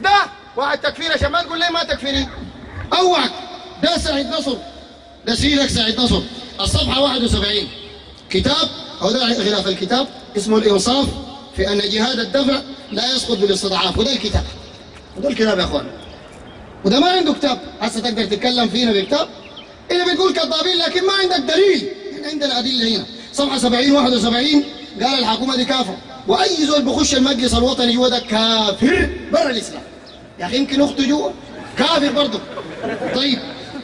ده واحد تكفير عشان ما تقول لي ما تكفيري. اوعك ده سعيد نصر، ده سيلك سعيد نصر، الصفحه 71 كتاب، هو ده غلاف الكتاب اسمه الانصاف في ان جهاد الدفع لا يسقط بالاستضعاف، وده الكتاب، وده الكتاب يا اخوان. وده ما عنده كتاب، هسه تقدر تتكلم فينا بكتاب؟ اللي بتقول كذابين لكن ما عندك دليل. عندنا ادله هنا، صفحه 70 71 قال الحكومه دي كافر، واي زول بخش المجلس الوطني جوا ده كافر برا الاسلام. يا اخي يمكن اخته جوا كافر برضه. طيب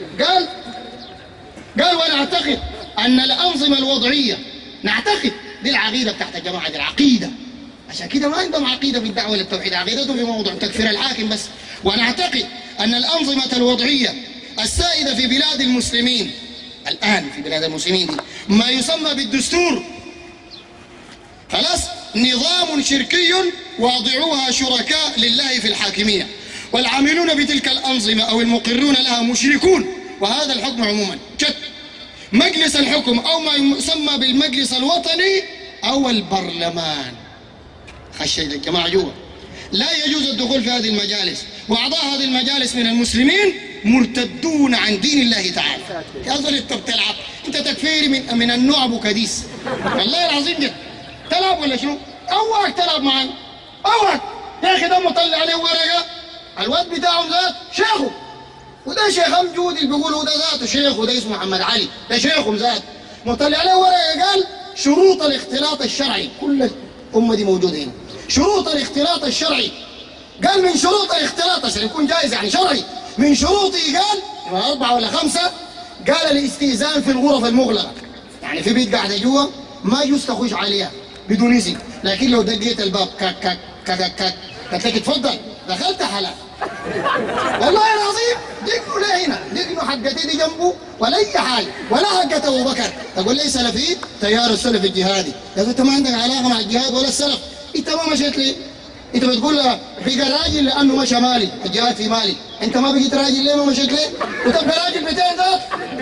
قال ونعتقد ان الانظمه الوضعيه، نعتقد دي العقيده بتاعت الجماعه دي، العقيده، عشان كده ما عندهم عقيده في الدعوه للتوحيد، عقيدتهم في موضوع تكفير الحاكم بس. ونعتقد ان الانظمه الوضعيه السائده في بلاد المسلمين الان، في بلاد المسلمين دي، ما يسمى بالدستور، خلاص، نظام شركي واضعوها شركاء لله في الحاكميه، والعاملون بتلك الانظمه او المقرون لها مشركون، وهذا الحكم عموما جد. مجلس الحكم او ما يسمى بالمجلس الوطني او البرلمان، خش الجماعه جوا، لا يجوز الدخول في هذه المجالس، واعضاء هذه المجالس من المسلمين مرتدون عن دين الله تعالى. يا زول انت بتلعب، انت تكفيري من النوع ابو كديس، والله العظيم جد تلعب ولا شنو؟ اوعك تلعب معانا، اوعك يا اخي. ده مطلع عليه ورقه، الواد بتاعهم ذات شيخه، وده شيخ امجود اللي بيقولوا ده ذاته شيخ، وده اسمه محمد علي، ده شيخهم ذات، مطلع عليه ورقه قال شروط الاختلاط الشرعي، كل الامه دي موجوده هنا. شروط الاختلاط الشرعي، قال من شروط الاختلاط عشان يكون جائز يعني شرعي، من شروطه قال 4 ولا 5، قال الاستئذان في الغرف المغلقه، يعني في بيت قاعده جوا ما يجوز تخش عليها بدون اذن، لكن لو دقيت الباب كاك كاك كاك كاك قلت لك اتفضل دخلت حلال. والله العظيم دقنوا ليه هنا، دقنوا حقتي دي جنبه ولا اي حاجه، ولا حقه ابو بكر، تقول لي سلفي تيار السلف الجهادي، يا اخي انت ما عندك علاقه مع الجهاد ولا السلف، انت ما مشيت ليه؟ انت بتقول بقى راجل لانه مشى مالي، الجهاد في مالي، انت ما بقيت راجل ليه؟ ما مشيت ليه؟ وتبقى راجل 200 ذات،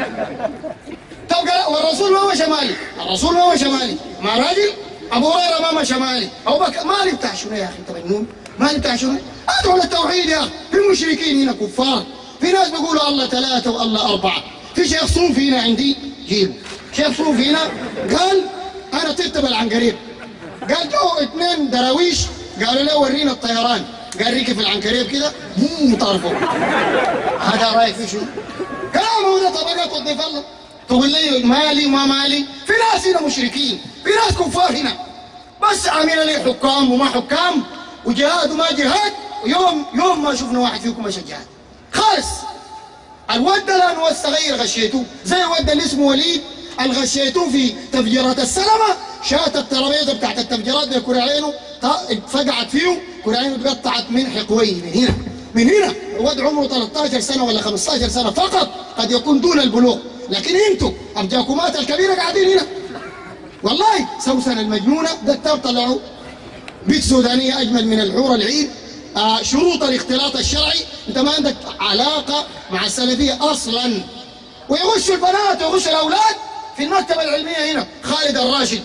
تبقى والرسول ما مشى مالي، الرسول ما مشى مالي، ما راجل ابو هريره ما مشى مالي، ابو بكر مالي بتاع شنو يا اخي انت مجنون؟ مالي بتاع شنو؟ ادعوا للتوحيد يا اخي، في مشركين هنا كفار، في ناس بيقولوا الله 3 والله 4، في شيخ صوفي هنا عندي جيبه، شيخ صوفي هنا قال انا طرت بالعنقريب، قال جو 2 دراويش قالوا له ورينا الطيران، قال ركب العنكريب كده طرفه، هذا رايك في شنو؟ كلامه ده طبقات وظيف الله، تقول لي مالي وما مالي، في ناس هنا مشركين، في ناس كفار هنا، بس عاملين لي حكام وما حكام، وجهاد وما جهاد، ويوم ما شفنا واحد فيكم مشى جهاد خالص. الواد ده لانه الصغير غشيتوه، زي الواد اللي اسمه وليد الغشيتوه في تفجيرات السلمه، شات الترابيزه بتاعت التفجيرات دي كره عينه فقعت فيه، كره عينه اتقطعت من حقويه من هنا، الواد عمره 13 سنه ولا 15 سنه فقط، قد يكون دون البلوغ، لكن انتوا ارجاكمات الكبيره قاعدين هنا. والله سوسن المجنونه ده كتاب طلعوا، بيت سودانيه اجمل من الحور العين، شروط الاختلاط الشرعي، انت ما عندك علاقه مع السلفيه اصلا، ويغشوا البنات ويغشوا الاولاد في المكتبه العلميه هنا، خالد الراشد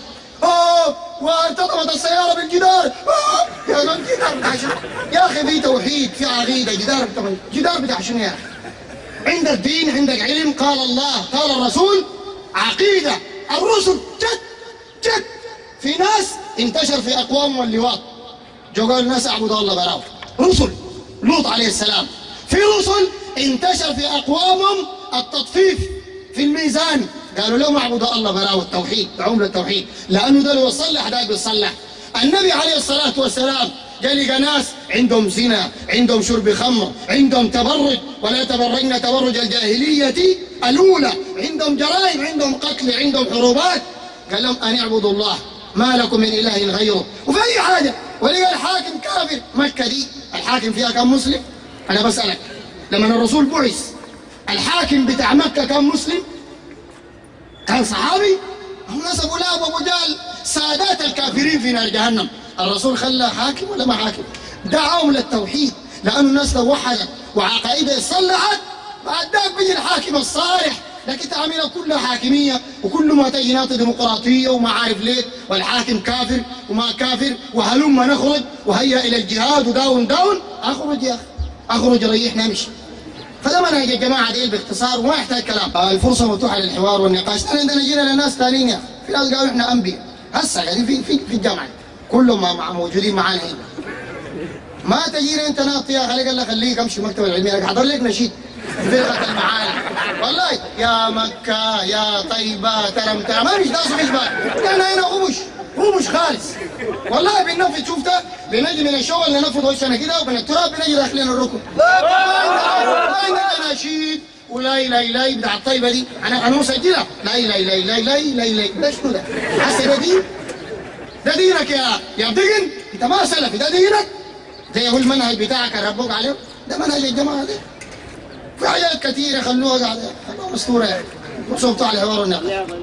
وارتطمت السياره بالجدار، يا زول جدار بتاع شنو؟ يا اخي في توحيد، في عقيده، جدار بتاع شنو يا اخي؟ عندك دين، عندك علم، قال الله قال الرسول، عقيده، الرسل جد في ناس انتشر في اقوامهم اللواط، جو قالوا الناس اعبدوا الله براو، رسل لوط عليه السلام، في رسل انتشر في اقوامهم التطفيف في الميزان، قالوا لهم اعبدوا الله براو، التوحيد، دعوهم للتوحيد، لانه ده لو صلح ده بيصلح. النبي عليه الصلاه والسلام قال لقى ناس عندهم زنا، عندهم شرب خمر، عندهم تبرج، ولا تبرجن تبرج الجاهليه الاولى، عندهم جرائم، عندهم قتل، عندهم حروبات، قال لهم ان اعبدوا الله ما لكم من اله غيره، وفي اي حاجه. ولقى الحاكم كافر، مكه دي الحاكم فيها كم مسلم؟ انا بسالك، لما الرسول بعث الحاكم بتاع مكه كم مسلم؟ كان صحابي؟ هم ناس ابو لهب وابو جهل سادات الكافرين في نار جهنم، الرسول خلى حاكم ولا ما حاكم؟ دعاهم للتوحيد، لانه الناس لو وحدت وعقائدها صلحت بعد ذاك بيجي الحاكم الصالح لكن تعملها كلها حاكميه، وكل ما تجي ناطي ديمقراطيه وما عارف ليه، والحاكم كافر وما كافر، وهلم نخرج وهيا الى الجهاد وداون داون. اخرج يا اخي، اخرج ريحنا امشي. فده منهج الجماعه دي باختصار وما يحتاج كلام. الفرصه مفتوحه للحوار والنقاش. عندنا جينا لناس ثانيين يا اخي، في ناس قالوا احنا انبياء هسه قاعدين في الجامعه كلهم موجودين معانا هنا. ما تجيني انت ناطي يا اخي، قال لك خليك امشي المكتبه العلميه، انا حضر لك نشيد فرقه المعالي والله، يا مكه يا طيبه ترم ترم، ما مش داسوا في جبال، احنا هنا غمش خالص والله. بننفذ شفتها، بنجي من الشغل ننفض وشنا كده، ومن التراب بنجي داخلين الركن. ما عندنا نشيد ولا لا بتاع الطيبه دي، انا مسجلها لا ده شنو ده؟ حسن ده دينك يا دقن، انت ما سلفي، ده دينك؟ زي هو المنهج بتاعك ربوك عليه؟ ده منهج الجماعه دي. في حاجات كثيره خلوها قاعده، خلوها مستوره يعني. وصوتوا على الحوار والنقاش.